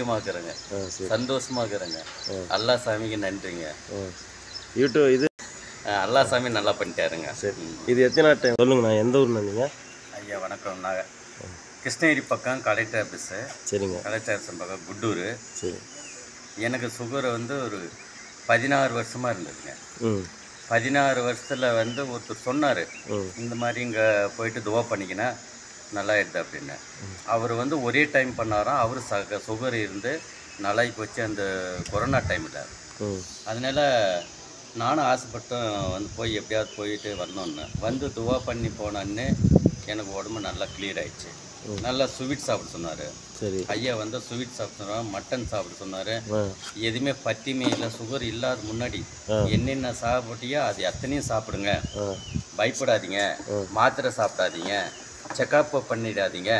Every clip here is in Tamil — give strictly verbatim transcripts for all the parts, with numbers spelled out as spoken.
ஆக்குறேங்க. சந்தோஷமா இருக்கிறேங்க. அல்லா சாமிக்கு நன்றிங்க. யூடியூப் இது அல்லா சாமி நல்லா பண்ணிட்டாருங்க. சரி, இது எத்தனை டைம் சொல்லுங்கண்ணா? எந்த ஊர்ண்ணா நீங்கள்? ஐயா வணக்கம். நான் கிருஷ்ணகிரி பக்கம் கலெக்டர் ஆஃபீஸு. சரிங்க. கலெக்டர் ஆஃபீஸ் பக்கம் குட்டூர். சரி. எனக்கு சுகர் வந்து ஒரு பதினாறு வருஷமாக இருந்ததுங்க. ம் பதினாறு வருஷத்தில் வந்து ஒருத்தர் சொன்னார், இந்த மாதிரி இங்கே போயிட்டு துவா பண்ணிக்கினா நல்லா எடுத்து அப்படின்னு. அவர் வந்து ஒரே டைம் பண்ணாராம். அவர் ச சுகர் இருந்து நல்லாகி போச்சு அந்த கொரோனா டைமில். அதனால் நானும் ஆசைப்பட்டேன் வந்து போய் எப்படியாவது போயிட்டு வரணுன்னு. வந்து துவா பண்ணி போனோன்னு எனக்கு உடம்பு நல்லா கிளியர் ஆயிடுச்சு. நல்லா ஸ்வீட் சாப்பிட சொன்னார். சரி. ஐயா வந்து ஸ்வீட் சாப்பிட சொன்னார், மட்டன் சாப்பிட சொன்னார். எதுவுமே பத்தியுமே இல்லை. சுகர் இல்லாத முன்னாடி என்னென்ன சாப்பிட்டியோ அது அத்தனையும் சாப்பிடுங்க, பயப்படாதீங்க, மாத்திரை சாப்பிடாதீங்க, செக்கப் பண்ணிடாதீங்க,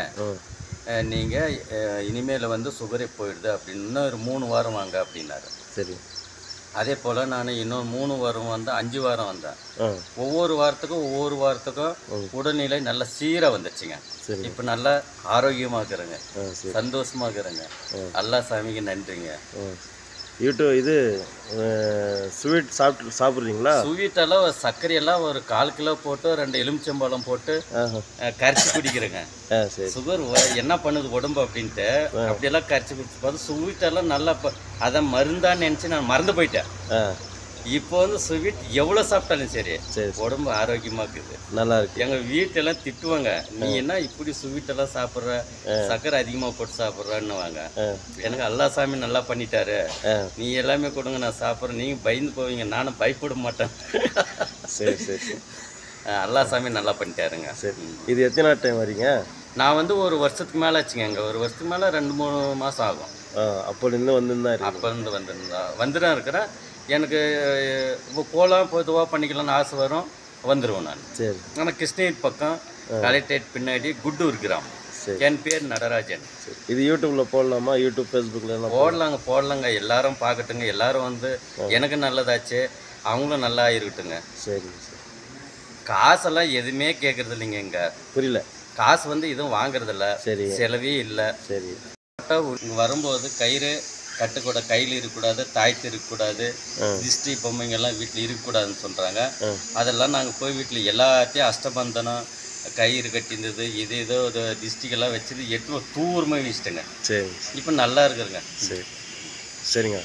நீங்கள் இனிமேல் வந்து சுகரே போயிடுது அப்படின்னு. இன்னும் ஒரு மூணு வாரம் வாங்க அப்படின்னாரு. சரி. அதே போல் நான் இன்னும் மூணு வாரம் வந்தேன், அஞ்சு வாரம் வந்தேன். ஒவ்வொரு வாரத்துக்கும் ஒவ்வொரு வாரத்துக்கும் உடல்நிலை நல்லா சீராக வந்துடுச்சுங்க. இப்போ நல்லா ஆரோக்கியமாக இருக்கிறேங்க, சந்தோஷமாக இருக்கிறேங்க. அல்லா சாமிக்கு நன்றிங்க. யூடியூப் இது ஸ்வீட் சாப்பிட்டு சாப்பிட்றீங்களா? ஸ்வீட்டெல்லாம் சர்க்கரையெல்லாம் ஒரு கால் கிலோ போட்டு ரெண்டு எலுமிச்சம்பழம் போட்டு கரைச்சி குடிக்கிறேங்க. சுகர் என்ன பண்ணுது உடம்பு அப்படின்ட்டு அப்படியெல்லாம் கரைச்சி குடிச்சு பார்த்து ஸ்வீட்டெல்லாம் நல்லா அதை மருந்தான்னு நினச்சி நான் மறந்து போயிட்டேன். இப்போ வந்து ஸ்வீட் எவ்வளோ சாப்பிட்டாலும் சரி உடம்பு ஆரோக்கியமாக இருக்குது, நல்லா இருக்குது. எங்கள் வீட்டெல்லாம் திட்டுவாங்க, நீ என்ன இப்படி ஸ்வீட்டெல்லாம் சாப்பிட்ற, சர்க்கரை அதிகமாக போட்டு சாப்பிட்றன்னு வாங்க. எனக்கு அல்லா சாமி நல்லா பண்ணிட்டாரு, நீ எல்லாமே கொடுங்க நான் சாப்பிட்றேன். நீங்கள் பயந்து போவீங்க, நானும் பயப்பட மாட்டேன். சரி சரி. அல்லா சாமி நல்லா பண்ணிட்டாருங்க. சரி. இது எத்தனை டைம் வரீங்க? நான் வந்து ஒரு வருஷத்துக்கு மேலே ஆச்சுங்க. எங்கள் ஒரு வருஷத்துக்கு மேலே ரெண்டு மூணு மாதம் ஆகும். அப்போ இருந்து வந்துருந்தா அப்போ இருந்து வந்துருந்தா வந்து தான் இருக்கிறேன். எனக்கு இப்போ போகலாம் போய் துவா பண்ணிக்கலாம்னு ஆசை வரும், வந்துடுவேன் நான். சரி. ஆனால் கிருஷ்ணகிரி பக்கம் கலெக்டரேட் பின்னாடி குட்டூர் கிராமம். என் பேர் நடராஜன். இது யூடியூப்பில் போடலாமா? யூடியூப் ஃபேஸ்புக்கில் போடலாங்க போடலாங்க எல்லாரும் பார்க்கட்டுங்க. எல்லாரும் வந்து எனக்கு நல்லதாச்சு, அவங்களும் நல்லா இருக்கட்டுங்க. சரி. காசெல்லாம் எதுவுமே கேட்குறது இல்லைங்க. இங்கே புரியல, காசு வந்து எதுவும் வாங்குறதில்ல. சரி. செலவே இல்லை. சரி. இங்கே வரும்போது கயிறு கட்டுக்கூட கையில் இருக்கக்கூடாது, தாய்த்து இருக்கக்கூடாது, திஷ்டி பொம்மைங்கெல்லாம் வீட்டில் இருக்கக்கூடாதுன்னு சொல்கிறாங்க. அதெல்லாம் நாங்கள் போய் வீட்டில் எல்லாத்தையும் அஷ்டபந்தனம் கயிறு கட்டியிருந்தது இது ஏதோ திஷ்டிக்கெல்லாம் வச்சுட்டு எட்டு தூரமாக வீசிட்டேங்க. சரி. இப்போ நல்லா இருக்குதுங்க. சரி சரிங்க.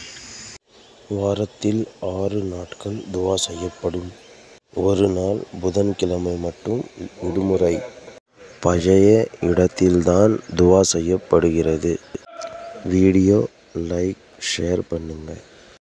வாரத்தில் ஆறு நாட்கள் துவா செய்யப்படும். ஒரு நாள் புதன்கிழமை மட்டும் விடுமுறை. பழைய இடத்தில்தான் துவா செய்யப்படுகிறது. வீடியோ லைக் ஷேர் பண்ணுங்கள்.